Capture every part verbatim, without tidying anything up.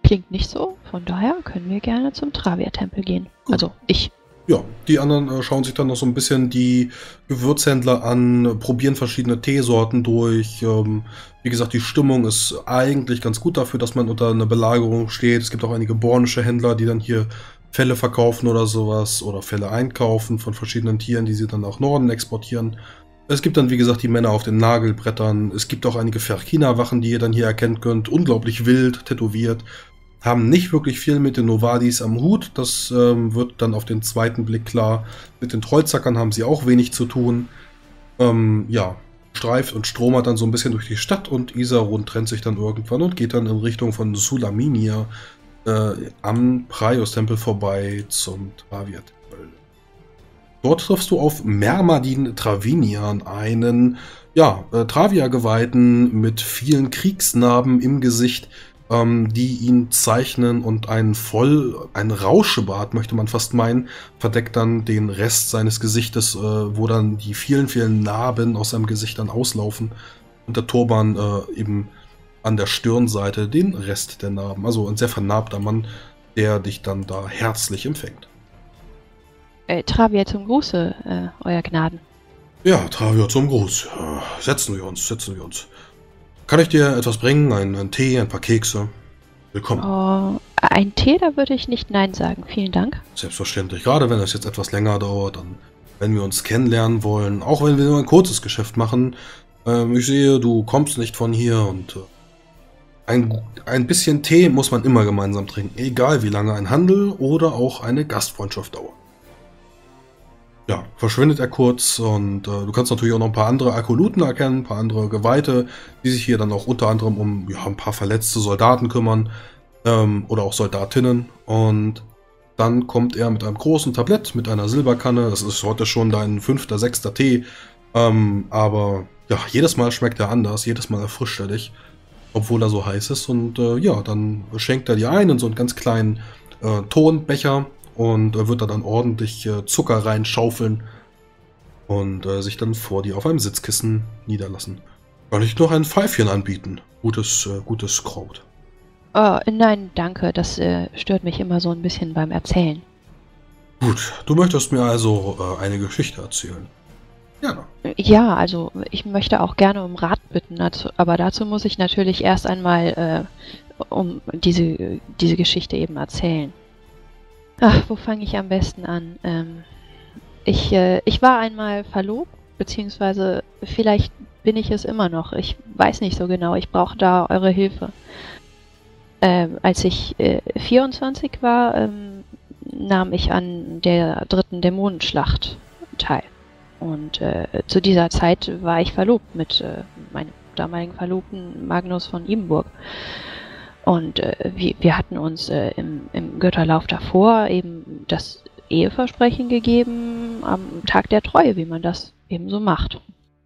klingt nicht so. Von daher können wir gerne zum Travia-Tempel gehen. Gut. Also ich. Ja, die anderen äh, schauen sich dann noch so ein bisschen die Gewürzhändler an, äh, probieren verschiedene Teesorten durch. Ähm, wie gesagt, die Stimmung ist eigentlich ganz gut dafür, dass man unter einer Belagerung steht. Es gibt auch einige bornische Händler, die dann hier Felle verkaufen oder sowas oder Felle einkaufen von verschiedenen Tieren, die sie dann nach Norden exportieren. Es gibt dann, wie gesagt, die Männer auf den Nagelbrettern. Es gibt auch einige Ferkina-Wachen, die ihr dann hier erkennen könnt. Unglaublich wild, tätowiert. Haben nicht wirklich viel mit den Novadis am Hut. Das ähm, wird dann auf den zweiten Blick klar. Mit den Trollzackern haben sie auch wenig zu tun. Ähm, ja, streift und stromert dann so ein bisschen durch die Stadt und Isarun trennt sich dann irgendwann und geht dann in Richtung von Sulaminia äh, am Praios-Tempel vorbei zum Travia-Tempel. Dort triffst du auf Mermadin Travinian, einen ja, äh, Travia-Geweihten mit vielen Kriegsnarben im Gesicht, ähm, die ihn zeichnen, und ein voll, ein Rauschebart, möchte man fast meinen, verdeckt dann den Rest seines Gesichtes, äh, wo dann die vielen, vielen Narben aus seinem Gesicht dann auslaufen und der Turban äh, eben an der Stirnseite den Rest der Narben. Also ein sehr vernarbter Mann, der dich dann da herzlich empfängt. Äh, Travia zum Gruße, äh, Euer Gnaden. Ja, Travia zum Gruß. Äh, setzen wir uns, setzen wir uns. Kann ich dir etwas bringen? Ein, ein Tee, ein paar Kekse? Willkommen. Oh, ein Tee, da würde ich nicht Nein sagen. Vielen Dank. Selbstverständlich. Gerade wenn es jetzt etwas länger dauert, dann, wenn wir uns kennenlernen wollen, auch wenn wir nur ein kurzes Geschäft machen. Ähm, ich sehe, du kommst nicht von hier und äh, ein, ein bisschen Tee muss man immer gemeinsam trinken. Egal wie lange ein Handel oder auch eine Gastfreundschaft dauert. Ja, verschwindet er kurz und äh, du kannst natürlich auch noch ein paar andere Akoluten erkennen, ein paar andere Geweihte, die sich hier dann auch unter anderem um ja, ein paar verletzte Soldaten kümmern ähm, oder auch Soldatinnen. Und dann kommt er mit einem großen Tablett, mit einer Silberkanne. Das ist heute schon dein fünfter, sechster Tee. Ähm, aber ja, jedes Mal schmeckt er anders, jedes Mal erfrischt er dich, obwohl er so heiß ist. Und äh, ja, dann schenkt er dir ein in so einen ganz kleinen äh, Tonbecher. Und äh, wird da dann ordentlich äh, Zucker reinschaufeln und äh, sich dann vor dir auf einem Sitzkissen niederlassen. Kann ich noch ein Pfeifchen anbieten? Gutes, äh, gutes Kraut. Oh, nein, danke. Das äh, stört mich immer so ein bisschen beim Erzählen. Gut, du möchtest mir also äh, eine Geschichte erzählen. Gerne. Ja, also ich möchte auch gerne um Rat bitten, dazu, aber dazu muss ich natürlich erst einmal äh, um diese, diese Geschichte eben erzählen. Ach, wo fange ich am besten an? Ähm, ich, äh, ich war einmal verlobt, beziehungsweise vielleicht bin ich es immer noch. Ich weiß nicht so genau. Ich brauche da eure Hilfe. Ähm, als ich äh, vierundzwanzig war, ähm, nahm ich an der dritten Dämonenschlacht teil. Und äh, zu dieser Zeit war ich verlobt mit äh, meinem damaligen Verlobten Magnus von Ibenburg. Und äh, wir, wir hatten uns äh, im, im Götterlauf davor eben das Eheversprechen gegeben am Tag der Treue, wie man das eben so macht.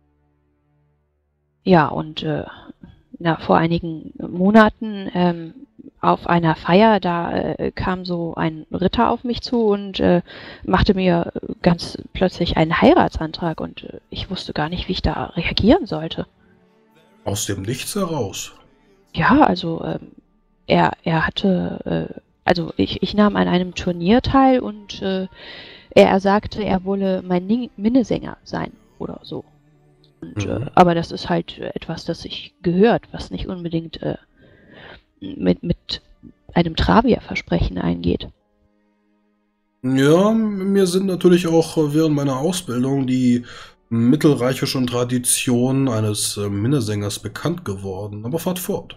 Ja, und äh, na, vor einigen Monaten ähm, auf einer Feier, da äh, kam so ein Ritter auf mich zu und äh, machte mir ganz plötzlich einen Heiratsantrag und äh, ich wusste gar nicht, wie ich da reagieren sollte. Aus dem Nichts heraus. Ja, also ähm, Er, er hatte, äh, also ich, ich nahm an einem Turnier teil und äh, er sagte, er wolle mein Ning Minnesänger sein oder so. Und, Mhm. äh, aber das ist halt etwas, das sich gehört, was nicht unbedingt äh, mit, mit einem Travia-Versprechen eingeht. Ja, mir sind natürlich auch äh, während meiner Ausbildung die mittelreichischen Traditionen eines äh, Minnesängers bekannt geworden. Aber fahrt fort.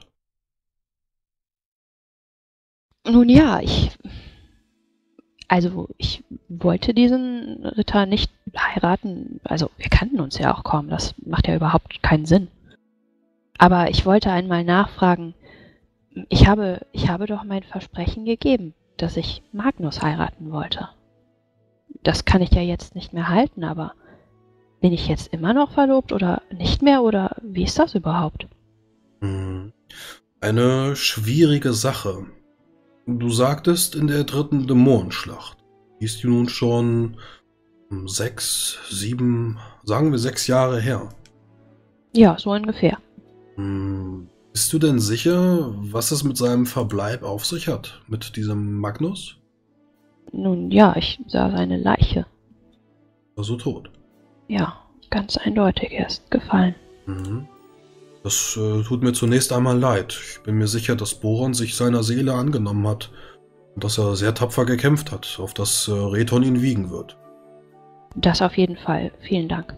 Nun ja, ich, also ich wollte diesen Ritter nicht heiraten, also wir kannten uns ja auch kaum, das macht ja überhaupt keinen Sinn. Aber ich wollte einmal nachfragen, ich habe, ich habe doch mein Versprechen gegeben, dass ich Magnus heiraten wollte. Das kann ich ja jetzt nicht mehr halten, aber bin ich jetzt immer noch verlobt oder nicht mehr oder wie ist das überhaupt? Hm. Eine schwierige Sache. Du sagtest in der dritten Dämonenschlacht. Die ist nun schon hm, sechs, sieben, sagen wir sechs Jahre her. Ja, so ungefähr. Hm. Bist du denn sicher, was es mit seinem Verbleib auf sich hat? Mit diesem Magnus? Nun ja, ich sah seine Leiche. War so tot. Ja, ganz eindeutig, er ist gefallen. Mhm. Das äh, tut mir zunächst einmal leid. Ich bin mir sicher, dass Boron sich seiner Seele angenommen hat und dass er sehr tapfer gekämpft hat, auf das äh, Rethon ihn wiegen wird. Das auf jeden Fall. Vielen Dank.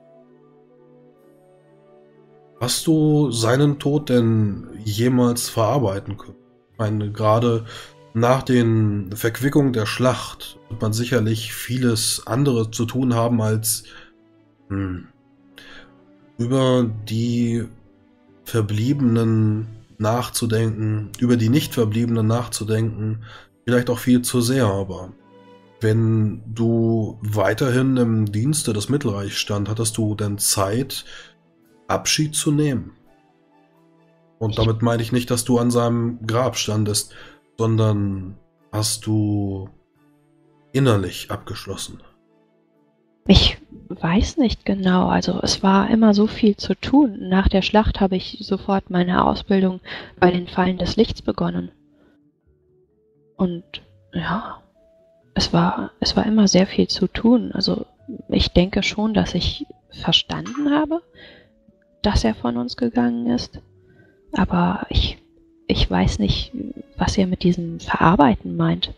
Hast du seinen Tod denn jemals verarbeiten können? Ich meine, gerade nach den Verquickungen der Schlacht wird man sicherlich vieles andere zu tun haben, als hm, über die Verbliebenen nachzudenken, über die Nicht-Verbliebenen nachzudenken, vielleicht auch viel zu sehr, aber wenn du weiterhin im Dienste des Mittelreichs stand, hattest du denn Zeit, Abschied zu nehmen? Und damit meine ich nicht, dass du an seinem Grab standest, sondern hast du innerlich abgeschlossen? Ich weiß nicht genau, also es war immer so viel zu tun. Nach der Schlacht habe ich sofort meine Ausbildung bei den Fallen des Lichts begonnen. Und ja, es war, es war immer sehr viel zu tun. Also ich denke schon, dass ich verstanden habe, dass er von uns gegangen ist. Aber ich, ich weiß nicht, was er mit diesem Verarbeiten meint.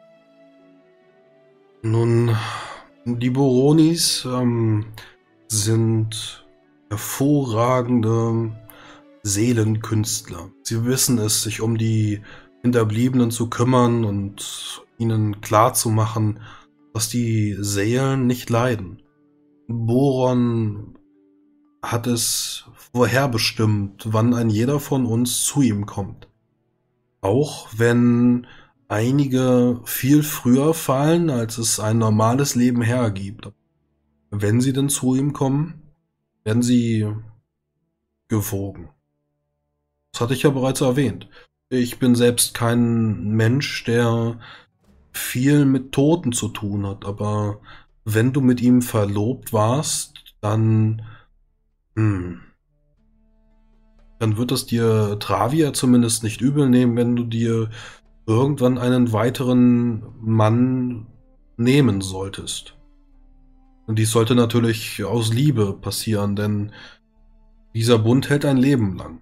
Nun, die Boronis ähm, sind hervorragende Seelenkünstler. Sie wissen es, sich um die Hinterbliebenen zu kümmern und ihnen klarzumachen, dass die Seelen nicht leiden. Boron hat es vorherbestimmt, wann ein jeder von uns zu ihm kommt. Auch wenn einige viel früher fallen, als es ein normales Leben hergibt. Wenn sie denn zu ihm kommen, werden sie gewogen. Das hatte ich ja bereits erwähnt. Ich bin selbst kein Mensch, der viel mit Toten zu tun hat, aber wenn du mit ihm verlobt warst, dann, hm, dann wird es dir Travia zumindest nicht übel nehmen, wenn du dir irgendwann einen weiteren Mann nehmen solltest. Und dies sollte natürlich aus Liebe passieren, denn dieser Bund hält ein Leben lang.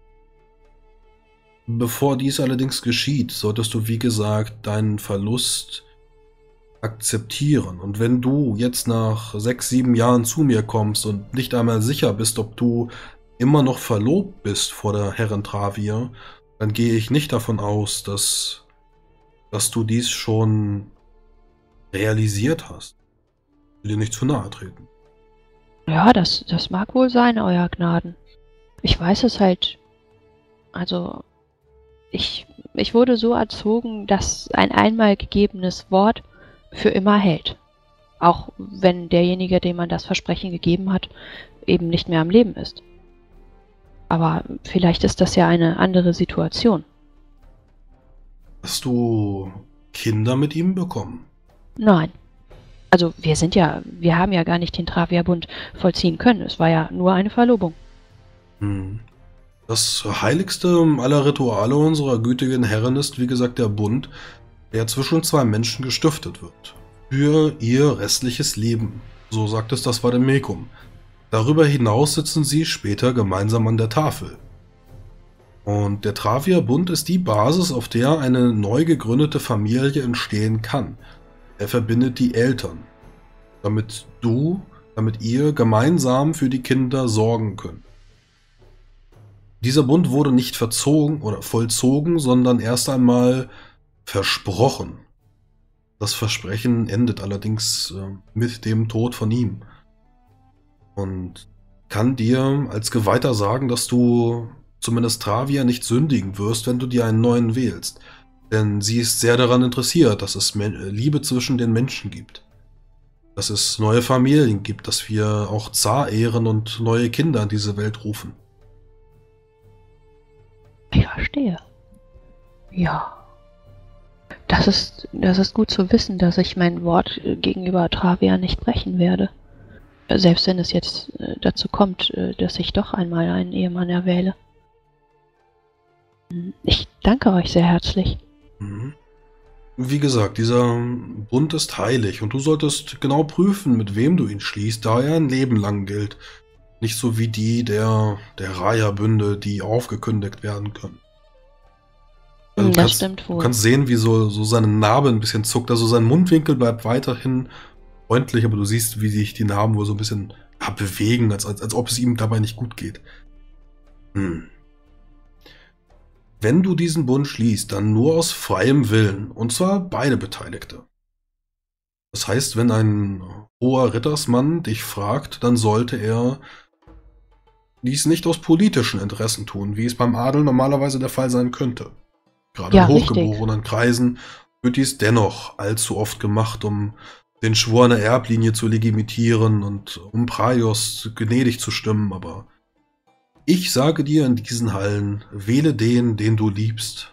Bevor dies allerdings geschieht, solltest du, wie gesagt, deinen Verlust akzeptieren. Und wenn du jetzt nach sechs, sieben Jahren zu mir kommst und nicht einmal sicher bist, ob du immer noch verlobt bist vor der Herrin Travia, dann gehe ich nicht davon aus, dass, dass du dies schon realisiert hast. Ich will dir nicht zu nahe treten. Ja, das, das mag wohl sein, Euer Gnaden. Ich weiß es halt. Also, ich, ich wurde so erzogen, dass ein einmal gegebenes Wort für immer hält. Auch wenn derjenige, dem man das Versprechen gegeben hat, eben nicht mehr am Leben ist. Aber vielleicht ist das ja eine andere Situation. Hast du Kinder mit ihm bekommen? Nein. Also wir sind ja, wir haben ja gar nicht den Travia-Bund vollziehen können. Es war ja nur eine Verlobung. Hm. Das heiligste aller Rituale unserer gütigen Herrin ist, wie gesagt, der Bund, der zwischen zwei Menschen gestiftet wird. Für ihr restliches Leben. So sagt es das Vademecum. Darüber hinaus sitzen sie später gemeinsam an der Tafel. Und der Travia-Bund ist die Basis, auf der eine neu gegründete Familie entstehen kann. Er verbindet die Eltern, damit du, damit ihr gemeinsam für die Kinder sorgen könnt. Dieser Bund wurde nicht verzogen oder vollzogen, sondern erst einmal versprochen. Das Versprechen endet allerdings äh, mit dem Tod von ihm. Und kann dir als Geweihter sagen, dass du zumindest Travia nicht sündigen wirst, wenn du dir einen neuen wählst. Denn sie ist sehr daran interessiert, dass es Liebe zwischen den Menschen gibt. Dass es neue Familien gibt, dass wir auch Zar ehren und neue Kinder in diese Welt rufen. Ich verstehe. Ja. Das ist, das ist gut zu wissen, dass ich mein Wort gegenüber Travia nicht brechen werde. Selbst wenn es jetzt dazu kommt, dass ich doch einmal einen Ehemann erwähle. Ich danke euch sehr herzlich. Mhm. Wie gesagt, dieser Bund ist heilig und du solltest genau prüfen, mit wem du ihn schließt, da er ein Leben lang gilt. Nicht so wie die der, der Raya-Bünde, die aufgekündigt werden können. Also Hm, du Das kannst, stimmt du wohl. kannst sehen, wie so, so seine Narbe ein bisschen zuckt. Also sein Mundwinkel bleibt weiterhin freundlich, aber du siehst, wie sich die Narben wohl so ein bisschen ja, bewegen, als, als, als ob es ihm dabei nicht gut geht. Hm. Wenn du diesen Bund schließt, dann nur aus freiem Willen, und zwar beide Beteiligte. Das heißt, wenn ein hoher Rittersmann dich fragt, dann sollte er dies nicht aus politischen Interessen tun, wie es beim Adel normalerweise der Fall sein könnte. Gerade Ja, in richtig. hochgeborenen Kreisen wird dies dennoch allzu oft gemacht, um den Schwur einer Erblinie zu legitimieren und um Praios gnädig zu stimmen, aber ich sage dir in diesen Hallen, wähle den, den du liebst.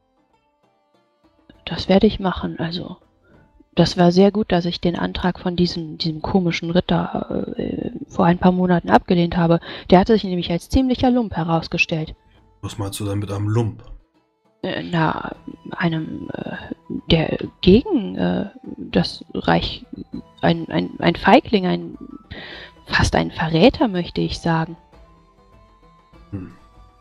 Das werde ich machen. Also, das war sehr gut, dass ich den Antrag von diesem, diesem komischen Ritter äh, vor ein paar Monaten abgelehnt habe. Der hatte sich nämlich als ziemlicher Lump herausgestellt. Was meinst du denn mit einem Lump? Äh, na, einem, äh, der gegen äh, das Reich, ein, ein, ein Feigling, ein, fast ein Verräter, möchte ich sagen. Hm.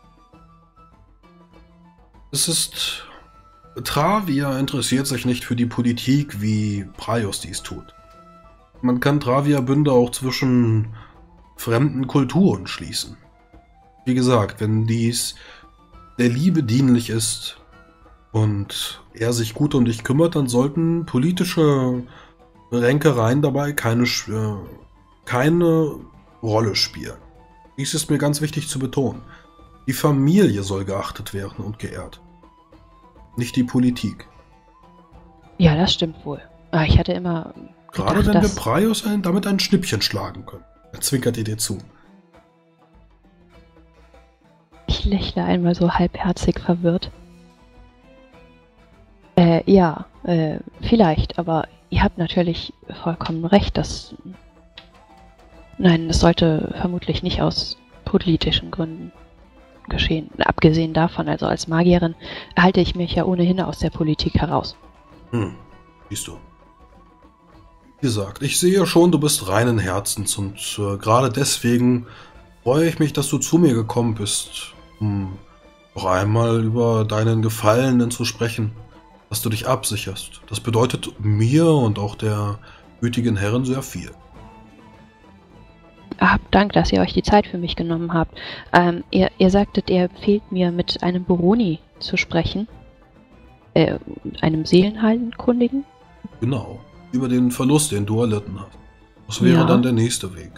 Es ist... Travia interessiert sich nicht für die Politik, wie Praios dies tut. Man kann Travia-Bünde auch zwischen fremden Kulturen schließen. Wie gesagt, wenn dies der Liebe dienlich ist und er sich gut um dich kümmert, dann sollten politische Ränkereien dabei keine, äh, keine Rolle spielen. Dies ist mir ganz wichtig zu betonen. Die Familie soll geachtet werden und geehrt, nicht die Politik. Ja, das stimmt wohl. Ah, ich hatte immer Gerade gedacht, wenn wir dass... Praios ein, damit ein Schnippchen schlagen können. Er zwinkert ihr dir zu. Ich lächle einmal so halbherzig verwirrt. Äh, ja, äh, vielleicht, aber ihr habt natürlich vollkommen recht, dass... Nein, das sollte vermutlich nicht aus politischen Gründen geschehen. Abgesehen davon, also als Magierin, halte ich mich ja ohnehin aus der Politik heraus. Hm, siehst du. Wie gesagt, ich sehe schon, du bist reinen Herzens und äh, gerade deswegen freue ich mich, dass du zu mir gekommen bist, um noch einmal über deinen Gefallenen zu sprechen, dass du dich absicherst. Das bedeutet mir und auch der gütigen Herren sehr viel. Habt Dank, dass ihr euch die Zeit für mich genommen habt. Ähm, ihr, ihr sagtet, ihr empfehlt mir, mit einem Boroni zu sprechen. Äh, einem Seelenheilkundigen? Genau, über den Verlust, den du erlitten hast. Das wäre Ja. dann der nächste Weg.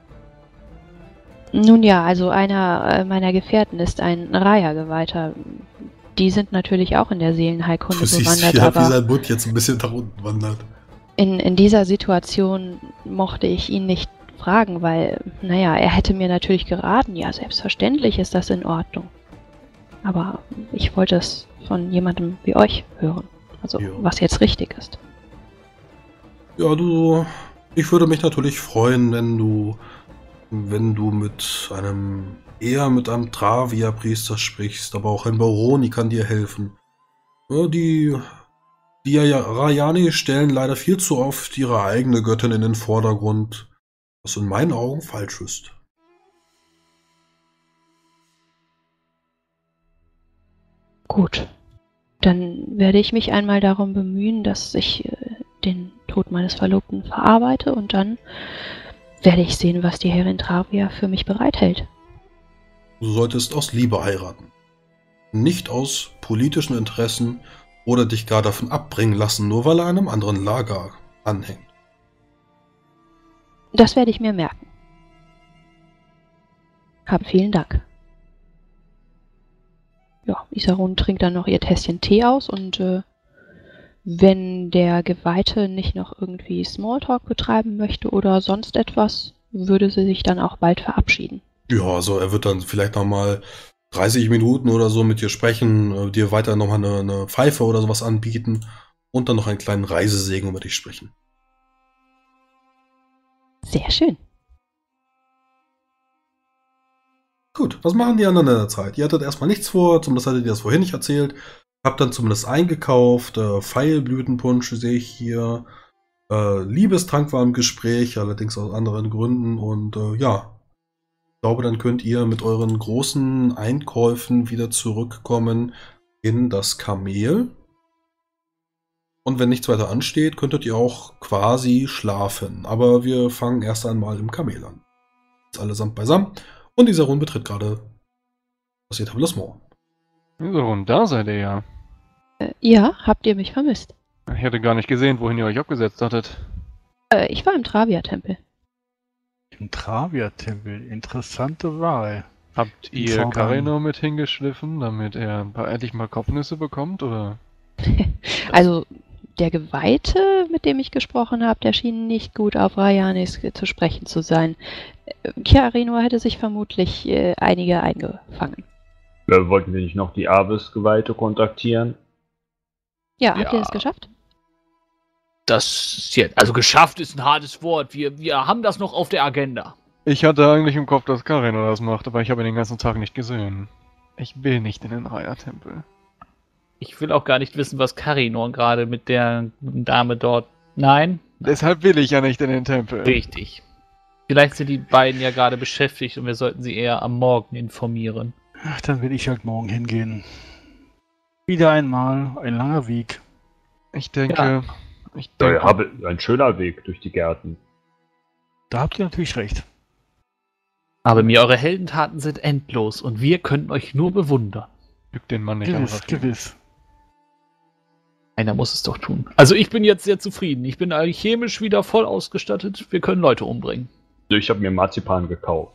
Nun ja, also einer äh, meiner Gefährten ist ein Raya-Geweihter. Die sind natürlich auch in der Seelenheilkunde Du siehst, bewandert, wie, wie aber sein Mund jetzt ein bisschen nach unten wandert. in, in dieser Situation mochte ich ihn nicht fragen, weil, naja, er hätte mir natürlich geraten, ja, selbstverständlich ist das in Ordnung. Aber ich wollte es von jemandem wie euch hören. Also, Ja. was jetzt richtig ist. Ja, du, ich würde mich natürlich freuen, wenn du, wenn du mit einem, eher mit einem Travia-Priester sprichst, aber auch ein Baroni kann dir helfen. Ja, die, die Rayani stellen leider viel zu oft ihre eigene Göttin in den Vordergrund, was in meinen Augen falsch ist. Gut. Dann werde ich mich einmal darum bemühen, dass ich äh, den Tod meines Verlobten verarbeite und dann werde ich sehen, was die Herrin Travia für mich bereithält. Du solltest aus Liebe heiraten, nicht aus politischen Interessen oder dich gar davon abbringen lassen, nur weil er einem anderen Lager anhängt. Das werde ich mir merken. Hab vielen Dank. Ja, Isarun trinkt dann noch ihr Tässchen Tee aus und äh, wenn der Geweihte nicht noch irgendwie Smalltalk betreiben möchte oder sonst etwas, würde sie sich dann auch bald verabschieden. Ja, also er wird dann vielleicht nochmal dreißig Minuten oder so mit dir sprechen, äh, dir weiter nochmal eine, eine Pfeife oder sowas anbieten und dann noch einen kleinen Reisesegen über dich sprechen. Sehr schön. gut. Was machen die anderen in der Zeit? Ihr hattet erstmal nichts vor, zumindest hattet ihr das vorhin nicht erzählt. Habt dann zumindest eingekauft, äh, Pfeilblütenpunsch sehe ich hier. Äh, Liebestrank war im Gespräch, allerdings aus anderen Gründen. Und äh, ja, ich glaube, dann könnt ihr mit euren großen Einkäufen wieder zurückkommen in das Kamel. Und wenn nichts weiter ansteht, könntet ihr auch quasi schlafen. Aber wir fangen erst einmal im Kamel an. Ist allesamt beisammen. Und dieser Rund betritt gerade das Etablissement. So, und da seid ihr ja. Äh, ja, habt ihr mich vermisst? Ich hätte gar nicht gesehen, wohin ihr euch abgesetzt hattet. Äh, ich war im Travia-Tempel. Im Travia-Tempel. Interessante Wahl. Habt ihr Vorgang. Karinor mit hingeschliffen, damit er ein paar, endlich mal Kopfnüsse bekommt, oder? Also, der Geweihte, mit dem ich gesprochen habe, der schien nicht gut auf Rayanis zu sprechen zu sein. Karinor hätte sich vermutlich äh, einige eingefangen. Äh, wollten wir nicht noch die Abyss-Geweihte kontaktieren? Ja, habt Ja. ihr das geschafft? Das ist jetzt, also geschafft ist ein hartes Wort. Wir, wir haben das noch auf der Agenda. Ich hatte eigentlich im Kopf, dass Karinor das macht, aber ich habe ihn den ganzen Tag nicht gesehen. Ich will nicht in den Raya-Tempel. Ich will auch gar nicht wissen, was Karinor gerade mit der guten Dame dort... Nein? Deshalb will ich ja nicht in den Tempel. Richtig. Vielleicht sind die beiden ja gerade beschäftigt und wir sollten sie eher am Morgen informieren. Ach, dann will ich halt morgen hingehen. Wieder einmal ein langer Weg. Ich denke... Ja. Ich Ja, denke... ja, habe ein schöner Weg durch die Gärten. Da habt ihr natürlich recht. Aber mir eure Heldentaten sind endlos und wir könnten euch nur bewundern. Lüg den Mann nicht Gewiss, einfach. gewiss. Einer muss es doch tun. Also ich bin jetzt sehr zufrieden. Ich bin eigentlich chemisch wieder voll ausgestattet. Wir können Leute umbringen. Ich habe mir Marzipan gekauft.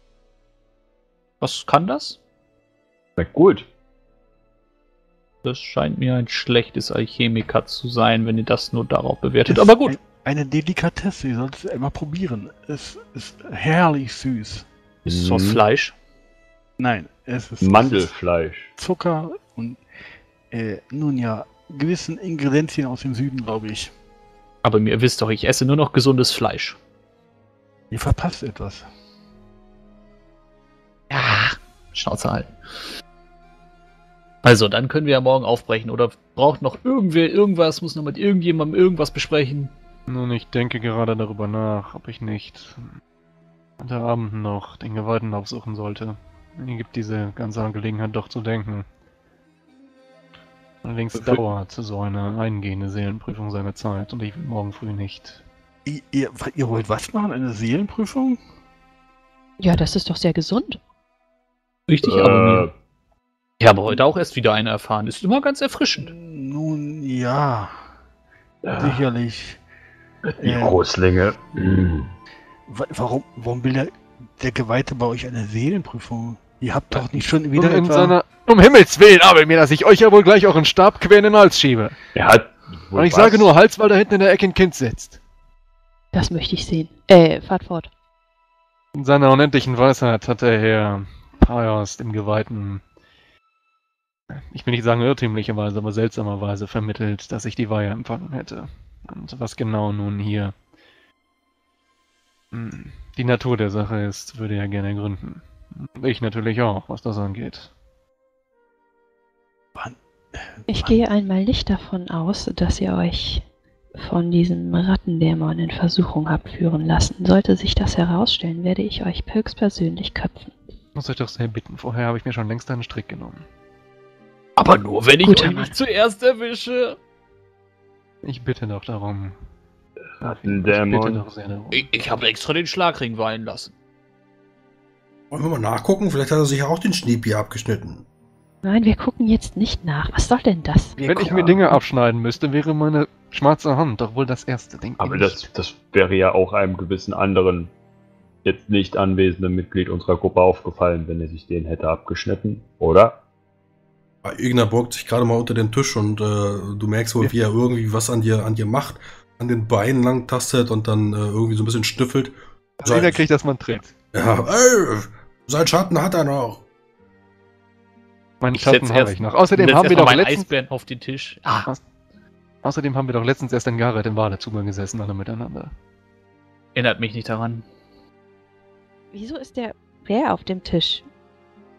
Was kann das? Schmeckt gut. Das scheint mir ein schlechtes Alchemiker zu sein, wenn ihr das nur darauf bewertet. Aber gut. Ein, eine Delikatesse, ihr solltet es einmal probieren. Es ist herrlich süß. Ist es aus Mhm. Fleisch? Nein, es ist Mandelfleisch. es ist Zucker und äh, nun ja, gewissen Ingredienzien aus dem Süden, glaube ich. Aber mir wisst doch, ich esse nur noch gesundes Fleisch. Ihr verpasst etwas. Ja, Schnauze halten. Also, dann können wir ja morgen aufbrechen. Oder braucht noch irgendwer irgendwas, muss noch mit irgendjemandem irgendwas besprechen? Nun, ich denke gerade darüber nach, ob ich nicht heute Abend noch den Geweihten aufsuchen sollte. Mir gibt diese ganze Angelegenheit doch zu denken. Allerdings dauert so eine eingehende Seelenprüfung seine Zeit und ich will morgen früh nicht. Ihr, ihr, ihr wollt was machen? Eine Seelenprüfung? Ja, das ist doch sehr gesund. Richtig, aber Äh, mir. Ich habe heute auch erst wieder eine erfahren. Ist immer ganz erfrischend. Nun ja, ja, sicherlich. die Äh, Großlinge. Mm. wa- warum, warum will der, der Geweihte bei euch eine Seelenprüfung? Ihr habt doch nicht schon wieder Um, in etwa... seiner, um Himmels Willen, aber mir, dass ich euch ja wohl gleich auch einen Stab quer in den Hals schiebe. Er hat. wohl Und ich was. sage nur Hals, weil da hinten in der Ecke ein Kind sitzt. Das möchte ich sehen. Äh, fahrt fort. In seiner unendlichen Weisheit hat der Herr Paios dem Geweihten, ich will nicht sagen irrtümlicherweise, aber seltsamerweise vermittelt, dass ich die Weihe empfangen hätte. Und was genau nun hier hm, die Natur der Sache ist, würde er gerne ergründen. Ich natürlich auch, was das angeht. Wann, Ich wann- gehe einmal nicht davon aus, dass ihr euch von diesem Rattendämon in Versuchung habt führen lassen. Sollte sich das herausstellen, werde ich euch höchstpersönlich köpfen. Muss euch doch sehr bitten, vorher habe ich mir schon längst einen Strick genommen. Aber nur, wenn ich Guter euch Mann. nicht zuerst erwische. Ich bitte doch darum. Ein Ich bitte Dämon. doch sehr darum. Ich, ich habe extra den Schlagring weihen lassen. Wollen wir mal nachgucken? Vielleicht hat er sich ja auch den Schneebier abgeschnitten. Nein, wir gucken jetzt nicht nach. Was soll denn das? Wir Wenn ich gucken- mir Dinge abschneiden müsste, wäre meine schwarze Hand doch wohl das erste Ding. Aber das, das wäre ja auch einem gewissen anderen, jetzt nicht anwesenden Mitglied unserer Gruppe aufgefallen, wenn er sich den hätte abgeschnitten, oder? Igna beugt sich gerade mal unter den Tisch und äh, du merkst wohl, wie er irgendwie was an dir, an dir macht, an den Beinen lang tastet und dann äh, irgendwie so ein bisschen schnüffelt. Jeder kriegt, dass man tritt. Ja, ey, sein Schatten hat er noch. Meinen Ich Schatten setz habe erst- ich noch. Außerdem Setz haben wir erst mal doch meinen letztens, Eisbären auf den Tisch. Ah, außerdem haben wir doch letztens erst in Gareth im Badezimmer gesessen, alle miteinander. erinnert mich nicht daran. Wieso ist der Bär auf dem Tisch?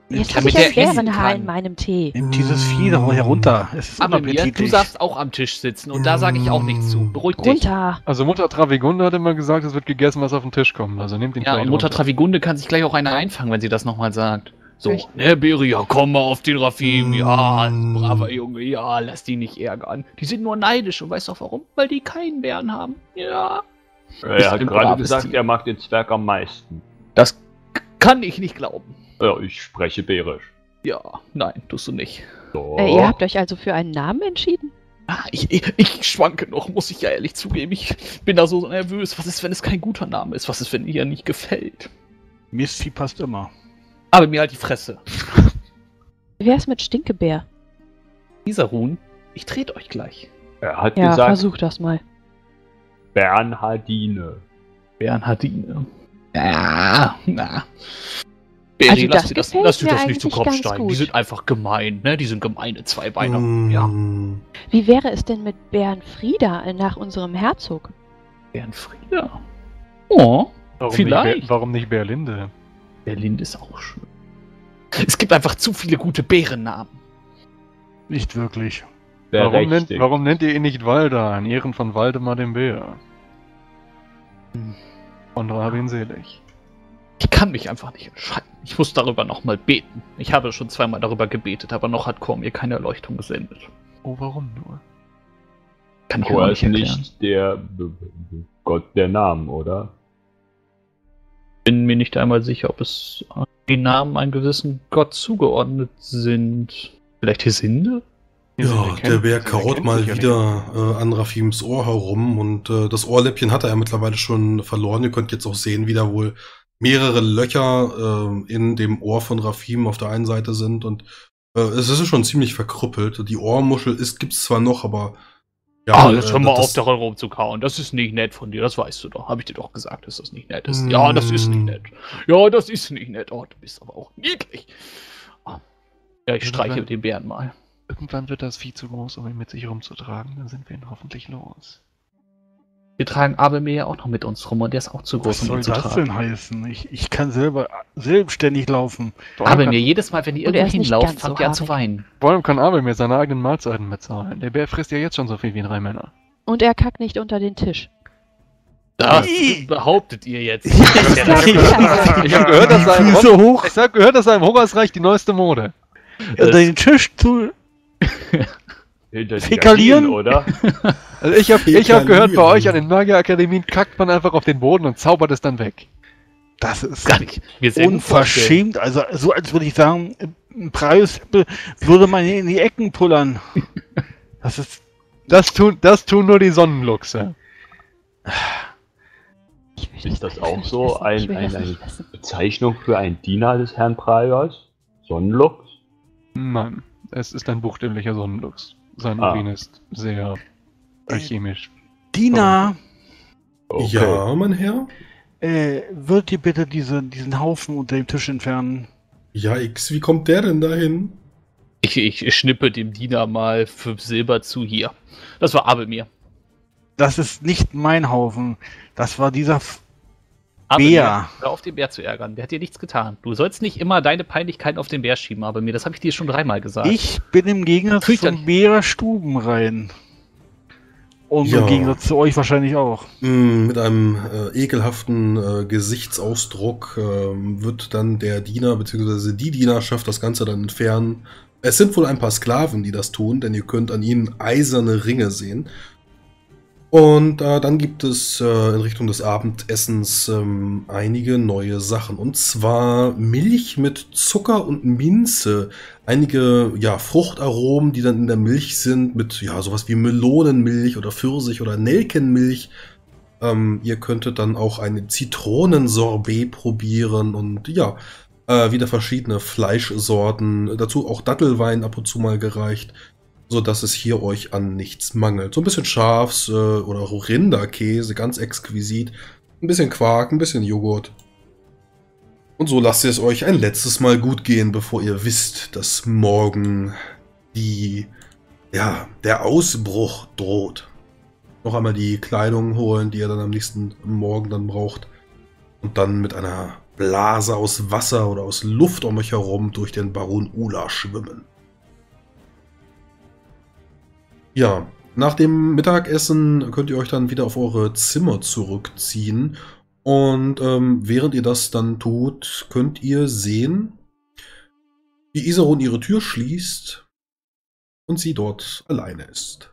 Jetzt Nimm habe ich damit ein der essen Bärenhaar kann. in meinem Tee. Nimm dieses Vieh doch mal herunter. Es ist Aber mir, du unappetitlich. darfst auch am Tisch sitzen und da sage ich auch nichts zu. Beruhig dich. Runter. Also Mutter Travigunde hat immer gesagt, es wird gegessen, was auf den Tisch kommt. Also nehmt den Ja, und vielleicht Mutter runter. Travigunde kann sich gleich auch eine einfangen, wenn sie das nochmal sagt. So, Echt? ne, Beria, komm mal auf den Rafim. Ja, Mm. braver Junge, ja, lass die nicht ärgern. Die sind nur neidisch und weißt du auch warum? Weil die keinen Bären haben. Ja. Er hat ein gerade braves gesagt, Tier. er mag den Zwerg am meisten. Das k- kann ich nicht glauben. Ja, ich spreche bärisch. Ja, nein, tust du nicht. So. Äh, ihr habt euch also für einen Namen entschieden? Ah, ich, ich, ich schwanke noch, muss ich ja ehrlich zugeben. Ich bin da so nervös. Was ist, wenn es kein guter Name ist? Was ist, wenn ihr nicht gefällt? Misty passt immer. Aber mir halt die Fresse. Wie wär's mit Stinkebär? Dieser Ruhn, ich trete euch gleich. Er hat Ja, gesagt, versuch das mal. Bernhardine. Bernhardine. Ja, na. Beri, Also lass das dir das, gefällt lass dir mir das nicht zu eigentlich Kopf ganz steigen. gut. Die sind einfach gemein, ne? Die sind gemeine Zweibeiner. Mm. Ja. Wie wäre es denn mit Bärenfrieda äh, nach unserem Herzog? Bernfrieda. Oh, Warum vielleicht. Nicht, Ber- warum nicht Berlinde? Berlin ist auch schön. Es gibt einfach zu viele gute Bärennamen. Nicht wirklich. Der Warum nennt, Rechte. warum nennt ihr ihn nicht Walda, in Ehren von Waldemar dem Bär? Und hab ihn selig. Ich kann mich einfach nicht entscheiden. Ich muss darüber nochmal beten. Ich habe schon zweimal darüber gebetet, aber noch hat Kor mir keine Erleuchtung gesendet. Oh, warum nur? Kann ich mir Kor auch ist nicht erklären. nicht der B- B- Gott der Namen, oder? Bin mir nicht einmal sicher, ob es äh, die Namen einem gewissen Gott zugeordnet sind. Vielleicht Hesinde? Ihr seid Ja, erkennt- der Bär ihr karot erkennt mal sicherlich. wieder äh, an Rafims Ohr herum und äh, das Ohrläppchen hat er ja mittlerweile schon verloren. Ihr könnt jetzt auch sehen, wie da wohl mehrere Löcher äh, in dem Ohr von Rafim auf der einen Seite sind und äh, es ist schon ziemlich verkrüppelt. Die Ohrmuschel ist gibt's zwar noch, aber ja, Ah, jetzt äh, hör mal das- auf, daran rumzukauen. Das ist nicht nett von dir, das weißt du doch. Habe ich dir doch gesagt, dass das nicht nett ist. Ja, das ist nicht nett. Ja, das ist nicht nett. Oh, du bist aber auch niedlich. Ah. Ja, ich streiche den Bären mal. Irgendwann wird das Vieh zu groß, um ihn mit sich rumzutragen. Dann sind wir ihn hoffentlich los. Wir tragen Abelmeer ja auch noch mit uns rum und der ist auch zu Was groß, um soll ihn zu das tragen. denn heißen? Ich, ich kann selber selbstständig laufen. Abelmeer, jedes Mal, wenn ihr Und er irgendwo ist nicht hinlauft, ganz so fangt ihr an zu haarig. weinen. Vor allem kann Abel mir seine eigenen Mahlzeiten bezahlen. Der Bär frisst ja jetzt schon so viel wie drei Männer. Und er kackt nicht unter den Tisch. Das Ih. behauptet ihr jetzt. Ich habe gehört, dass er im Füße Hon- hoch, ich hab gehört, dass er im Hungersreich die neueste Mode. äh, den Tisch zu. Hinter die Fäkalieren? Gardinen, oder? Also ich habe ich hab Fäkalieren. gehört, bei euch an den Magierakademien kackt man einfach auf den Boden und zaubert es dann weg. Das ist Gar nicht. Wir sehr gut vorstellen. unverschämt. Also, so als würde ich sagen, ein Preis würde man in die Ecken pullern. Das ist. Das tun, das tun nur die Sonnenluchse. Ich will Ist das nicht auch wissen. so Ich ein, will ein, das eine nicht wissen. Bezeichnung für einen Diener des Herrn Praios? Sonnenlux? Nein, es ist ein buchstäblicher Sonnenluchs. Sein Ah. Urin ist sehr alchemisch. Dina, Okay. Ja, mein Herr. äh, würdet ihr bitte diese, diesen Haufen unter dem Tisch entfernen? Ja, X, wie kommt der denn dahin? Ich, ich schnippe dem Diener mal fünf Silber zu hier. Das war Abelmeer. Das ist nicht mein Haufen. Das war dieser. F Abelmeer, Bär. hör auf, den Bär zu ärgern. Der hat dir nichts getan. Du sollst nicht immer deine Peinlichkeiten auf den Bär schieben, Abelmeer. Das habe ich dir schon dreimal gesagt. Ich bin im Gegensatz Fürchterlich. zum Bär stubenrein. Und Ja. im Gegensatz zu euch wahrscheinlich auch. Mm, Mit einem äh, ekelhaften äh, Gesichtsausdruck ähm, wird dann der Diener bzw. die Dienerschaft das Ganze dann entfernen. Es sind wohl ein paar Sklaven, die das tun, denn ihr könnt an ihnen eiserne Ringe sehen. Und äh, dann gibt es äh, in Richtung des Abendessens ähm, einige neue Sachen. Und zwar Milch mit Zucker und Minze. Einige ja, Fruchtaromen, die dann in der Milch sind, mit ja, sowas wie Melonenmilch oder Pfirsich oder Nelkenmilch. Ähm, ihr könntet dann auch eine Zitronensorbet probieren und ja, äh, wieder verschiedene Fleischsorten. Dazu auch Dattelwein ab und zu mal gereicht, sodass es hier euch an nichts mangelt. So ein bisschen Schafs- äh, oder auch Rinderkäse, ganz exquisit. Ein bisschen Quark, ein bisschen Joghurt. Und so lasst ihr es euch ein letztes Mal gut gehen, bevor ihr wisst, dass morgen die, ja, der Ausbruch droht. Noch einmal die Kleidung holen, die ihr dann am nächsten Morgen dann braucht. Und dann mit einer Blase aus Wasser oder aus Luft um euch herum durch den Baron Ula schwimmen. Ja, nach dem Mittagessen könnt ihr euch dann wieder auf eure Zimmer zurückziehen. Und ähm, während ihr das dann tut, könnt ihr sehen, wie Isarun ihre Tür schließt und sie dort alleine ist.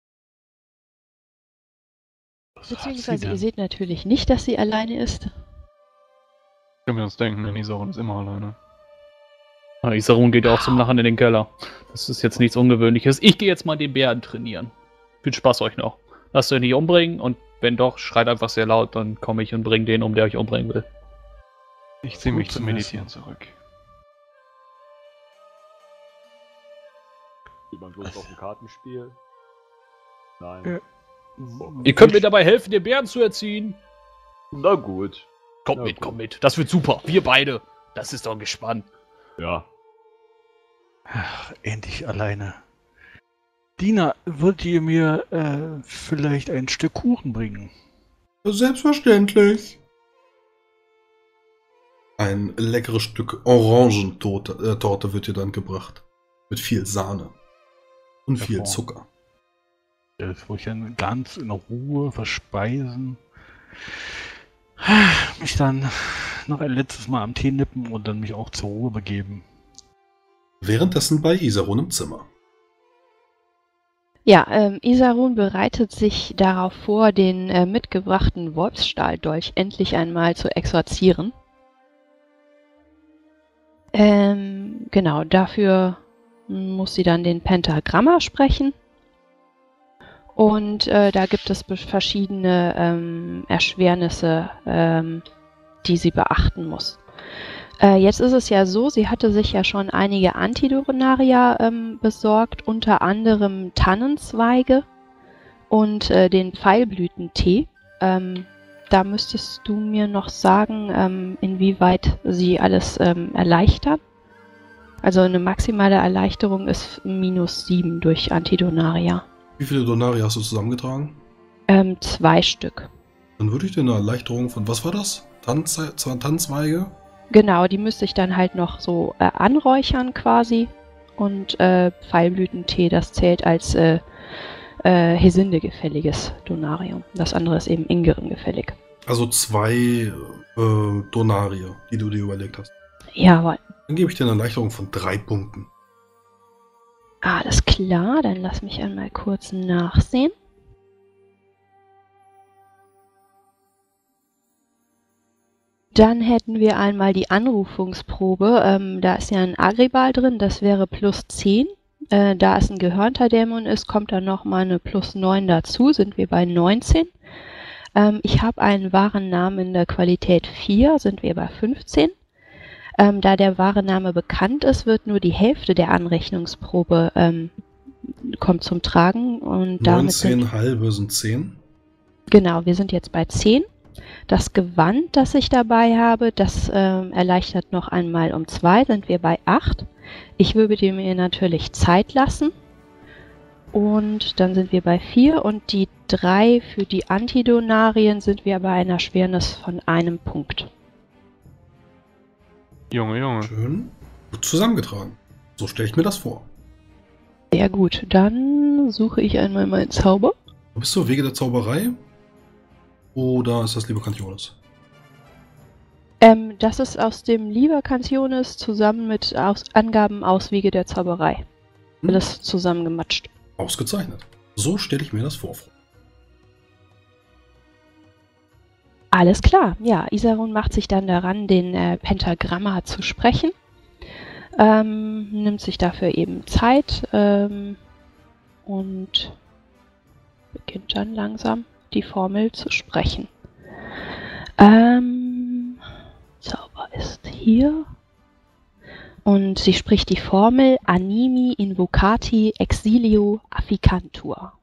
Beziehungsweise ihr seht natürlich nicht, dass sie alleine ist. Können wir uns denken, denn Isarun ist immer alleine. Ah, Isarun geht auch zum Lachen in den Keller. Das ist jetzt nichts Ungewöhnliches. Ich gehe jetzt mal den Bären trainieren. Viel Spaß euch noch. Lasst euch nicht umbringen und wenn doch, schreit einfach sehr laut, dann komme ich und bringe den um, der euch umbringen will. Ich ziehe mich zum Meditieren zurück. Geht man bloß auf ein Kartenspiel? Nein. Ja. Ihr könnt mir dabei helfen, den Bären zu erziehen. Na gut. Kommt Na mit, gut. kommt mit. Das wird super. Wir beide. Das ist doch ein Gespann. Ja. Ach, endlich alleine. Dina, würdet ihr mir äh, vielleicht ein Stück Kuchen bringen? Selbstverständlich. Ein leckeres Stück Orangentorte äh, Torte wird dir dann gebracht. Mit viel Sahne. Und viel Hervor. Zucker. Das wollte ich dann ganz in Ruhe verspeisen. Mich dann noch ein letztes Mal am Tee nippen und dann mich auch zur Ruhe begeben. Währenddessen bei Isarun im Zimmer. Ja, ähm, Isarun bereitet sich darauf vor, den äh, mitgebrachten Wolfsstahldolch endlich einmal zu exorzieren. Ähm, genau, dafür muss sie dann den Pentagramma sprechen. Und äh, da gibt es be- verschiedene ähm, Erschwernisse, ähm, die sie beachten muss. Äh, jetzt ist es ja so, sie hatte sich ja schon einige Antidonaria ähm, besorgt, unter anderem Tannenzweige und äh, den Pfeilblütentee. Ähm, da müsstest du mir noch sagen, ähm, inwieweit sie alles ähm, erleichtern. Also eine maximale Erleichterung ist minus sieben durch Antidonaria. Wie viele Donaria hast du zusammengetragen? Ähm, zwei Stück. Dann würde ich dir eine Erleichterung von, was war das? Tanz, Tanzweige? Genau, die müsste ich dann halt noch so äh, anräuchern quasi. Und äh, Pfeilblütentee, das zählt als äh, äh, Hesinde-gefälliges Donarium. Das andere ist eben Ingrim-gefällig. Also zwei äh, Donaria, die du dir überlegt hast. Jawohl. Dann gebe ich dir eine Erleichterung von drei Punkten. Alles klar, dann lass mich einmal kurz nachsehen. Dann hätten wir einmal die Anrufungsprobe. Ähm, da ist ja ein Agribal drin, das wäre plus zehn. Äh, da es ein gehörnter Dämon ist, kommt dann nochmal eine plus neun dazu, sind wir bei neunzehn. Ähm, ich habe einen wahren Namen in der Qualität vier, sind wir bei fünfzehn. Ähm, da der wahre Name bekannt ist, wird nur die Hälfte der Anrechnungsprobe ähm, kommt zum Tragen. Und damit sind, neunzehn halbe sind zehn. genau, wir sind jetzt bei zehn. Das Gewand, das ich dabei habe, das ähm, erleichtert noch einmal um zwei, sind wir bei acht. Ich würde mir natürlich Zeit lassen. Und dann sind wir bei vier. Und die drei für die Antidonarien sind wir bei einer Schwernis von einem Punkt. Junge, Junge. Schön. Gut zusammengetragen. So stelle ich mir das vor. Sehr gut, dann suche ich einmal meinen Zauber. Bist du Wege der Zauberei? Oder ist das Liebe Cantionis? Ähm, das ist aus dem Liber Cantionis zusammen mit aus Angaben aus Wege der Zauberei. Hm? Alles zusammengematscht. Ausgezeichnet. So stelle ich mir das vor. Alles klar, ja, Isarun macht sich dann daran, den äh, Pentagramma zu sprechen. Ähm, nimmt sich dafür eben Zeit ähm, und beginnt dann langsam die Formel zu sprechen. Ähm, Zauber ist hier. Und sie spricht die Formel Animi Invocati Exilio Afficantur.